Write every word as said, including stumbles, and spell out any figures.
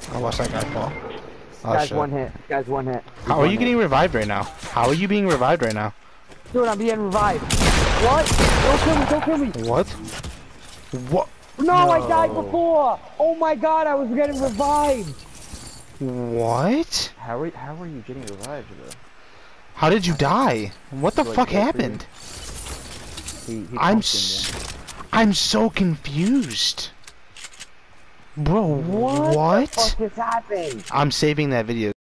I watched that guy fall. Oh, Guy's shit. one hit. Guy's one hit. He's How are one you hit. getting revived right now? How are you being revived right now? Dude, I'm being revived. What? Don't kill me, don't kill me. What? What? No, no. I died before. Oh my god, I was getting revived. What? How are, how are you getting revived, though? How did you die? What the Like, fuck what happened? He, he I'm pumped s him, I'm so confused. Bro, what? what? What the fuck just happened? I'm saving that video.